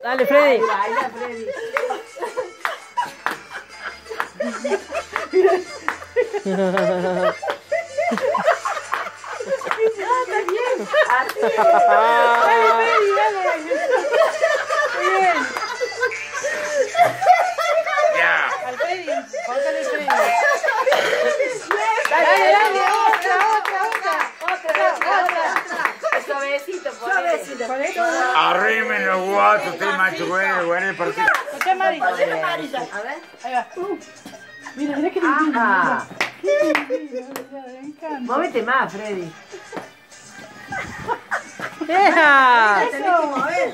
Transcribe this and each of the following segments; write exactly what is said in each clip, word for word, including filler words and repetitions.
Dale, Freddy. Baila, Freddy. Está bien. Así es. Dale, Freddy, dale. Bien. Ya. Al Freddy. Póngale Freddy. Dale, dale, otra, otra, otra. Otra, otra. Suavecito, suavecito. Arrimen los guatos, estoy macho, güey, güey, el partido. Escucha, Mari. A ver. Ahí va. Mira, mira que lindo. Ajá. Qué lindo, me encanta. Móvete más, Freddy. ¡Deja! Tenés que mover.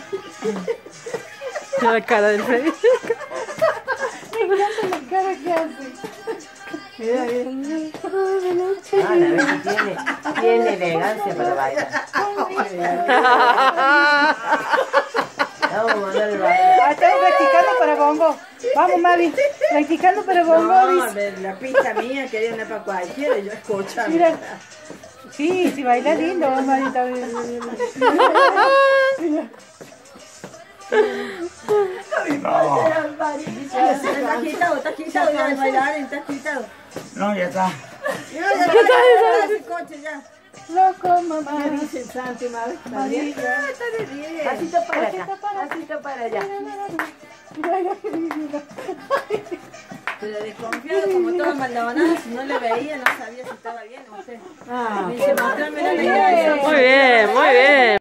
Mira la cara del Freddy. Me encanta la cara que hace. Mira, mira. Ah, la vez que tiene, tiene elegancia para bailar. Vamos a mandar el baile. Ah, estamos practicando para bongo. Vamos, Mavi. Practicando para bongo, No, dice. de la pista mía quería andar para cualquiera y yo escuchando. Mira. Sí, sí, baila lindo, Mavi también. Está agitado, está agitado ya el bailarín, está agitado. No, ya está. ¿Qué tal ese coche ya? Loco, mamá. ¿Qué dice el Santi, madre? ¿Está bien? Ah, está de bien. Pasito para acá, pasito para allá. Pero desconfiado, como todo Maldonado, si no le veía, no sabía si estaba bien o usted. Ah, Me dice, mostrame la idea. Muy bien, muy bien.